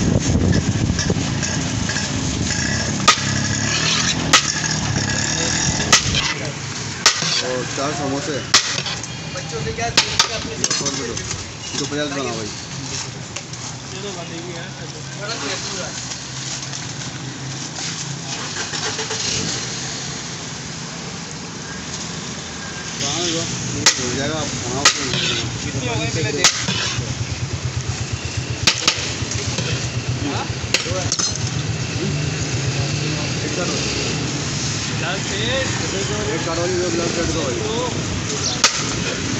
और 4 समोसे बच्चों के क्या 250 बना भाई। हो जाएगा आप बनाओ। कितनी हो गई पहले देख। एक करोली 2 ग्लास कर दो भाई।